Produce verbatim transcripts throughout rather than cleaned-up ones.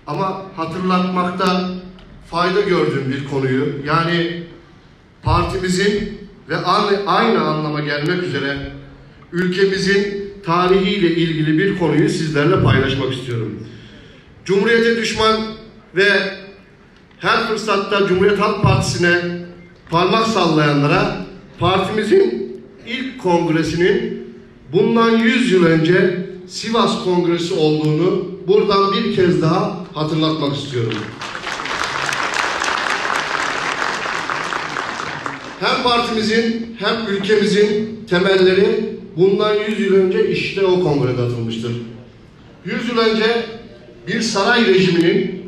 Ama hatırlatmakta fayda gördüğüm bir konuyu, yani partimizin ve aynı anlama gelmek üzere ülkemizin tarihiyle ilgili bir konuyu sizlerle paylaşmak istiyorum. Cumhuriyete düşman ve her fırsatta Cumhuriyet Halk Partisi'ne parmak sallayanlara partimizin ilk kongresinin bundan yüz yıl önce Sivas Kongresi olduğunu buradan bir kez daha hatırlatmak istiyorum. Hem partimizin hem ülkemizin temelleri bundan yüz yıl önce işte o kongrede atılmıştır. yüz yıl önce bir saray rejiminin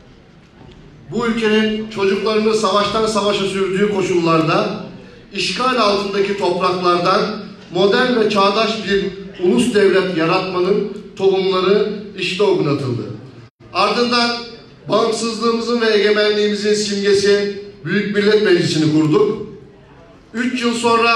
bu ülkenin çocuklarını savaştan savaşa sürdüğü koşullarda işgal altındaki topraklardan modern ve çağdaş bir ulus devlet yaratmanın tohumları işte o gün atıldı. Ardından bağımsızlığımızın ve egemenliğimizin simgesi Büyük Millet Meclisi'ni kurduk. Üç yıl sonra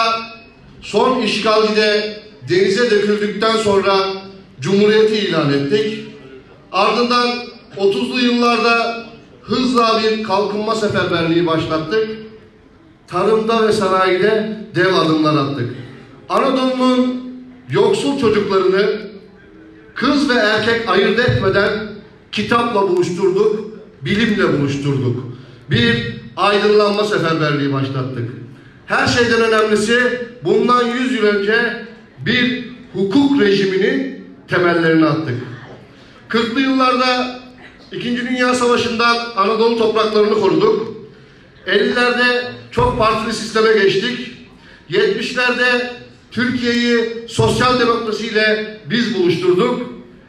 son işgalcide denize döküldükten sonra Cumhuriyeti ilan ettik. Ardından otuzlu yıllarda hızla bir kalkınma seferberliği başlattık. Tarımda ve sanayide dev adımlar attık. Anadolu'nun yoksul çocuklarını kız ve erkek ayırt etmeden kitapla buluşturduk, bilimle buluşturduk. Bir aydınlanma seferberliği başlattık. Her şeyden önemlisi bundan yüz yıl önce bir hukuk rejiminin temellerini attık. kırklı yıllarda İkinci Dünya Savaşı'ndan Anadolu topraklarını koruduk. ellilerde çok partili sisteme geçtik. yetmişlerde Türkiye'yi sosyal demokrasiyle biz buluşturduk.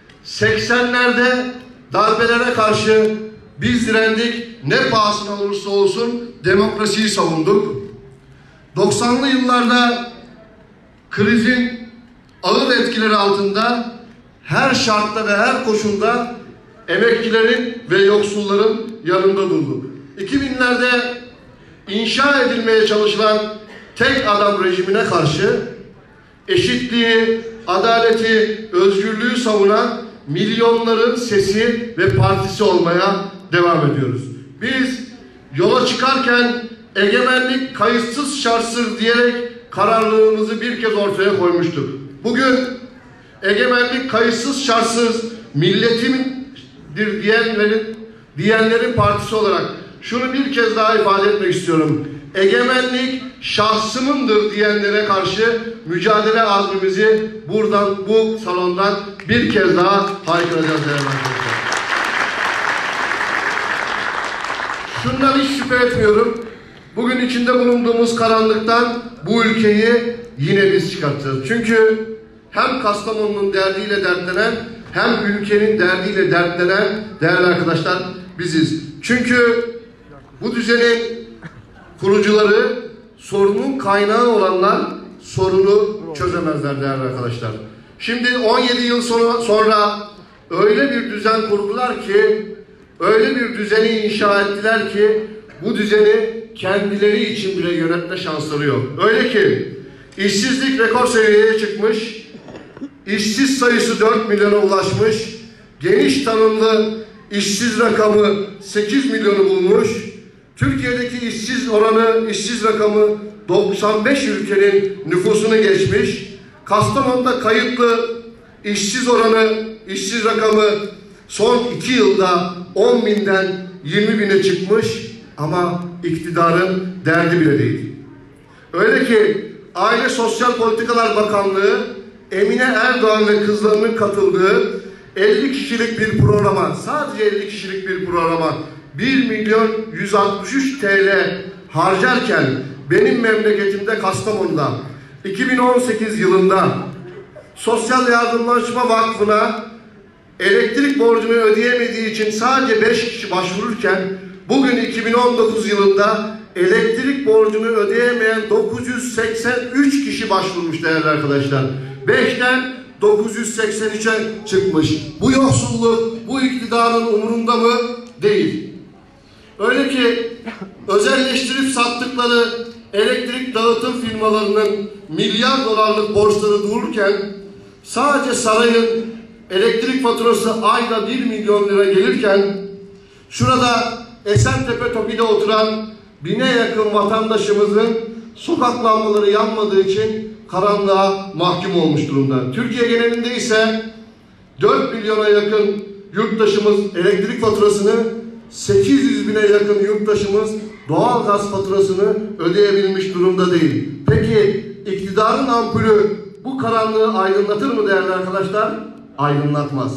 seksenlerde darbelere karşı biz direndik. Ne pahasına olursa olsun demokrasiyi savunduk. doksanlı yıllarda krizin ağır etkileri altında her şartta ve her koşulda emekçilerin ve yoksulların yanında durduk. iki binlerde inşa edilmeye çalışılan tek adam rejimine karşı eşitliği, adaleti, özgürlüğü savunan milyonların sesi ve partisi olmaya devam ediyoruz. Biz yola çıkarken egemenlik kayıtsız şartsız diyerek kararlılığımızı bir kez ortaya koymuştuk. Bugün egemenlik kayıtsız şartsız milletimdir diyenlerin, diyenlerin partisi olarak şunu bir kez daha ifade etmek istiyorum. Egemenlik şahsımındır diyenlere karşı mücadele azmimizi buradan, bu salondan bir kez daha haykıracağız değerli arkadaşlar. Şundan hiç şüphe etmiyorum. Bugün içinde bulunduğumuz karanlıktan bu ülkeyi yine biz çıkartacağız. Çünkü hem Kastamonu'nun derdiyle dertlenen hem ülkenin derdiyle dertlenen değerli arkadaşlar biziz. Çünkü bu düzenin kurucuları, sorunun kaynağı olanlar sorunu çözemezler değerli arkadaşlar. Şimdi on yedi yıl sonra, sonra öyle bir düzen kurdular ki, öyle bir düzeni inşa ettiler ki bu düzeni kendileri için bile yönetme şansları yok. Öyle ki işsizlik rekor seviyeye çıkmış, işsiz sayısı dört milyona ulaşmış, geniş tanımlı işsiz rakamı sekiz milyonu bulmuş, Türkiye'deki işsiz oranı, işsiz rakamı doksan beş ülkenin nüfusunu geçmiş, Kastamonu'da kayıtlı işsiz oranı, işsiz rakamı son iki yılda on binden yirmi bine çıkmış ama iktidarın derdi bile değil. Öyle ki Aile Sosyal Politikalar Bakanlığı Emine Erdoğan ve kızlarının katıldığı elli kişilik bir programa, sadece elli kişilik bir programa bir milyon yüz altmış üç TL harcarken benim memleketimde Kastamonu'da iki bin on sekiz yılında Sosyal Yardımlaşma Vakfı'na elektrik borcunu ödeyemediği için sadece beş kişi başvururken bugün iki bin on dokuz yılında elektrik borcunu ödeyemeyen dokuz yüz seksen üç kişi başvurmuş değerli arkadaşlar. beşten dokuz yüz seksen üçe çıkmış. Bu yoksulluk bu iktidarın umurunda mı? Değil. Öyle ki özelleştirip sattıkları elektrik dağıtım firmalarının milyar dolarlık borçları dururken sadece sarayın elektrik faturası ayda bir milyon lira gelirken şurada Esentepe Toki'de oturan bine yakın vatandaşımızın sokak lambaları yanmadığı için karanlığa mahkum olmuş durumda. Türkiye genelinde ise dört milyona yakın yurttaşımız elektrik faturasını, sekiz yüz bine yakın yurttaşımız doğal gaz faturasını ödeyebilmiş durumda değil. Peki iktidarın ampulü bu karanlığı aydınlatır mı değerli arkadaşlar? Aydınlatmaz.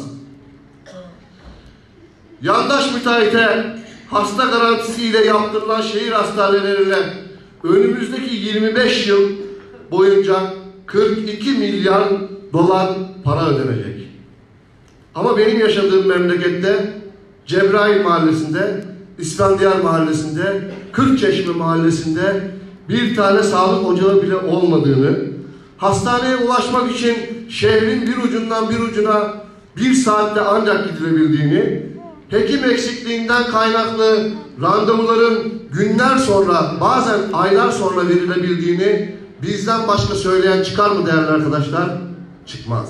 Yandaş müteahhite hasta garantisiyle yaptırılan şehir hastanelerine önümüzdeki yirmi beş yıl boyunca kırk iki milyar dolar para ödenecek. Ama benim yaşadığım memlekette Cebrail Mahallesi'nde, İsfendiyar Mahallesi'nde, Kırkçeşme Mahallesi'nde bir tane sağlık ocağı bile olmadığını, hastaneye ulaşmak için şehrin bir ucundan bir ucuna bir saatte ancak gidilebildiğini, hekim eksikliğinden kaynaklı randevuların günler sonra, bazen aylar sonra verilebildiğini bizden başka söyleyen çıkar mı değerli arkadaşlar? Çıkmaz.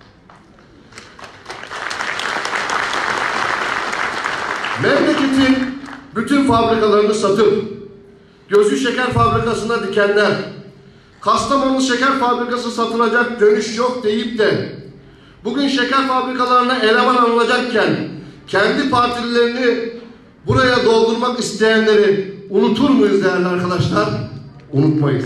Memleketin bütün fabrikalarını satıp Gözü Şeker Fabrikası'na dikenler, Kastamonu Şeker Fabrikası satılacak, dönüş yok deyip de bugün şeker fabrikalarına eleman alınacakken kendi partililerini buraya doldurmak isteyenleri unutur muyuz değerli arkadaşlar? Unutmayız.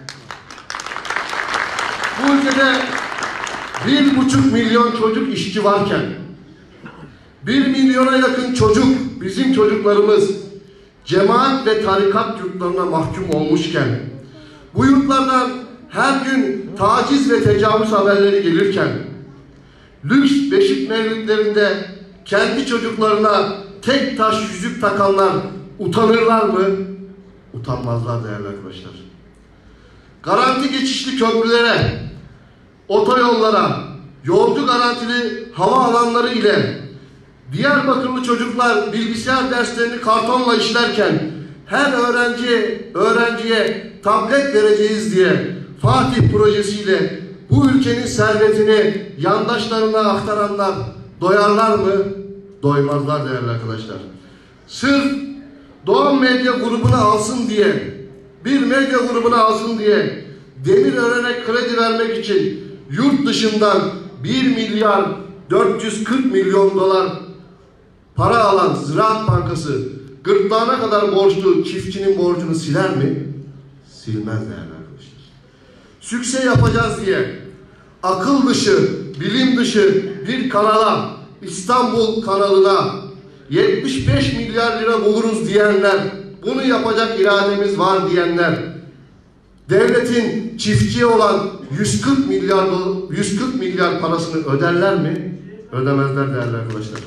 Bu ülkede bir buçuk milyon çocuk işçi varken, bir milyona yakın çocuk, bizim çocuklarımız cemaat ve tarikat yurtlarına mahkum olmuşken, bu yurtlardan her gün taciz ve tecavüz haberleri gelirken, lüks beşik mevlütlerinde kendi çocuklarına tek taş yüzük takanlar utanırlar mı? Utanmazlar değerli arkadaşlar. Garanti geçişli köprülere, otoyollara, yolcu garantili hava alanları ile Diyarbakırlı çocuklar bilgisayar derslerini kartonla işlerken her öğrenci öğrenciye tablet vereceğiz diye Fatih projesiyle bu ülkenin servetini yandaşlarına aktaranlar doyarlar mı? Doymazlar değerli arkadaşlar. Sırf Doğan Medya grubunu alsın diye, bir medya grubunu alsın diye Demirören'e kredi vermek için yurt dışından bir milyar dört yüz kırk milyon dolar para alan Ziraat Bankası gırtlağına kadar borçlu çiftçinin borcunu siler mi? Silmez değerli arkadaşlar. Sükse yapacağız diye akıl dışı, bilim dışı bir kanala, İstanbul kanalına yetmiş beş milyar lira buluruz diyenler, bunu yapacak irademiz var diyenler, devletin çiftçiye olan yüz kırk milyar yüz kırk milyar parasını öderler mi? Ödemezler değerli arkadaşlar.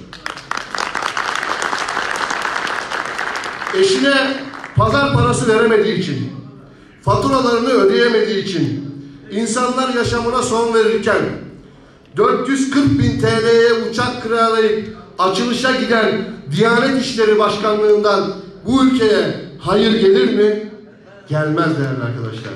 Eşine pazar parası veremediği için, faturalarını ödeyemediği için, insanlar yaşamına son verirken dört yüz kırk bin T L'ye uçak kiralayıp açılışa giden Diyanet İşleri Başkanlığından bu ülkeye hayır gelir mi? Gelmez değerli arkadaşlar.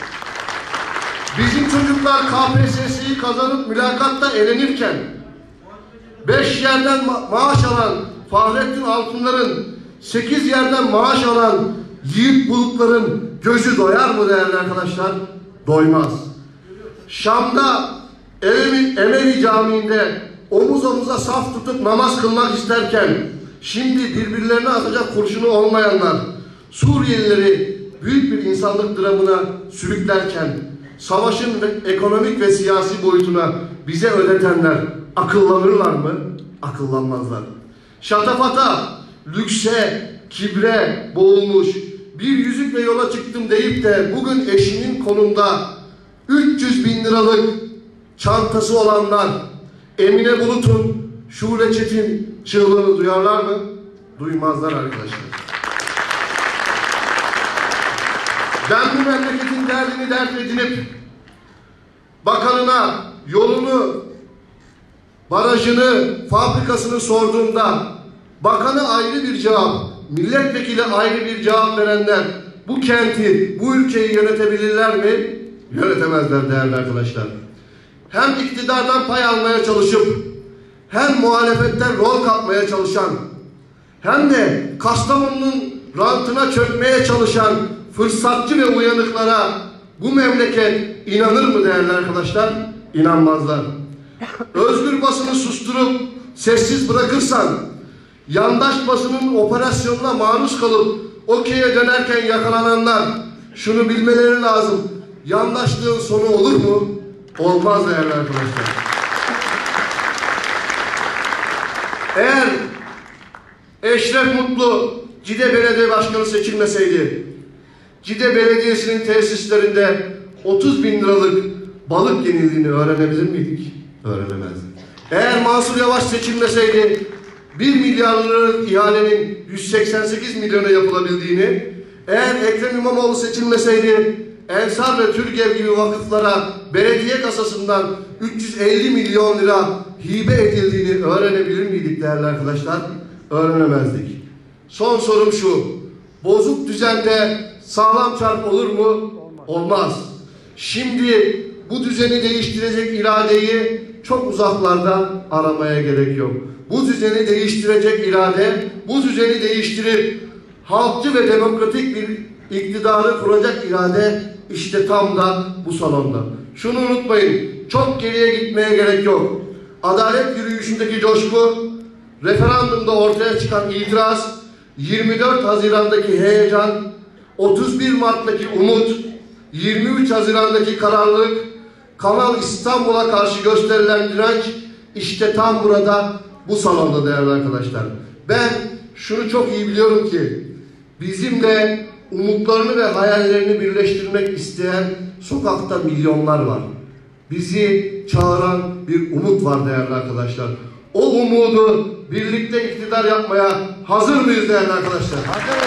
Bizim çocuklar K P S S'yi kazanıp mülakatta elenirken beş yerden ma maaş alan Fahrettin Altunlar'ın, sekiz yerden maaş alan Yiğit Bulutlar'ın gözü doyar mı değerli arkadaşlar? Doymaz. Şam'da Emevi, Emevi Camii'nde omuz omuza saf tutup namaz kılmak isterken şimdi birbirlerine atacak kurşunu olmayanlar, Suriyelileri büyük bir insanlık dramına sürüklerken savaşın ve ekonomik ve siyasi boyutuna bize ödetenler akıllanırlar mı? Akıllanmazlar. Şatafata, lükse, kibre boğulmuş, bir yüzükle yola çıktım deyip de bugün eşinin konumda üç yüz bin liralık çantası olanlar Emine Bulut'un, Şule Çetin çığlığını duyarlar mı? Duymazlar arkadaşlar. Ben bu memleketin derdini dert edinip bakanına yolunu, barajını, fabrikasını sorduğumda bakanı ayrı bir cevap, milletvekili ayrı bir cevap verenler bu kenti, bu ülkeyi yönetebilirler mi? Yönetemezler değerli arkadaşlar. Hem iktidardan pay almaya çalışıp hem muhalefetten rol kapmaya çalışan hem de Kastamonu'nun rantına çökmeye çalışan fırsatçı ve uyanıklara bu memleket inanır mı değerli arkadaşlar? İnanmazlar. Özgür basını susturup sessiz bırakırsan, yandaş basının operasyonuna maruz kalıp okey'e dönerken yakalananlar şunu bilmeleri lazım. Yandaşlığın sonu olur mu? Olmaz değerli arkadaşlar. Eğer Eşref Mutlu Cide Belediye Başkanı seçilmeseydi, Cide Belediyesi'nin tesislerinde otuz bin liralık balık yenildiğini öğrenebilir miydik? Öğrenemezdik. Eğer Mansur Yavaş seçilmeseydi, bir milyar liralık ihalenin yüz seksen sekiz milyona yapılabildiğini, eğer Ekrem İmamoğlu seçilmeseydi, Ensar ve Türgev gibi vakıflara belediye kasasından üç yüz elli milyon lira hibe edildiğini öğrenebilir miydik değerli arkadaşlar? Öğrenemezdik. Son sorum şu: bozuk düzende sağlam çark olur mu? Olmaz. Şimdi bu düzeni değiştirecek iradeyi çok uzaklarda aramaya gerek yok. Bu düzeni değiştirecek irade, bu düzeni değiştirip halkçı ve demokratik bir iktidarı kuracak irade işte tam da bu salonda. Şunu unutmayın, çok geriye gitmeye gerek yok. Adalet yürüyüşündeki coşku, referandumda ortaya çıkan itiraz, yirmi dört Haziran'daki heyecan, otuz bir Mart'taki umut, yirmi üç Haziran'daki kararlılık, Kanal İstanbul'a karşı gösterilen direnç işte tam burada, bu salonda değerli arkadaşlar. Ben şunu çok iyi biliyorum ki bizimle umutlarını ve hayallerini birleştirmek isteyen sokakta milyonlar var. Bizi çağıran bir umut var değerli arkadaşlar. O umudu birlikte iktidar yapmaya hazır mıyız değerli arkadaşlar? Hazırız.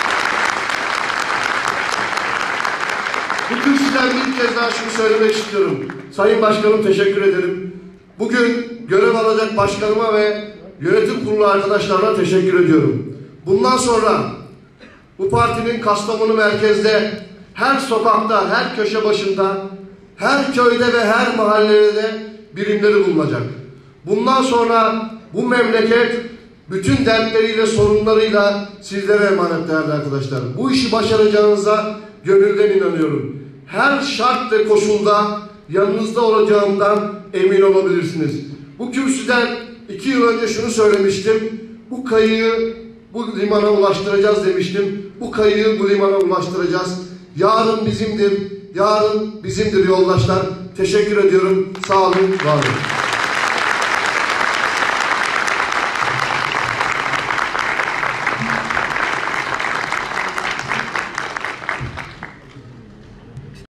Bu kürsüden bir kez daha şunu söylemek istiyorum. Sayın Başkanım, teşekkür ederim. Bugün görev alacak başkanıma ve yönetim kurulu arkadaşlarına teşekkür ediyorum. Bundan sonra bu partinin Kastamonu merkezde her sokakta, her köşe başında, her köyde ve her mahallede birimleri bulunacak. Bundan sonra bu memleket bütün dertleriyle, sorunlarıyla sizlere emanet değerli arkadaşlar. Bu işi başaracağınıza gönülden inanıyorum. Her şart ve koşulda yanınızda olacağımdan emin olabilirsiniz. Bu kürsüden iki yıl önce şunu söylemiştim. Bu kayığı bu limana ulaştıracağız demiştim. Bu kayığı bu limana ulaştıracağız. Yarın bizimdir. Yarın bizimdir yoldaşlar. Teşekkür ediyorum. Sağ olun, var olun.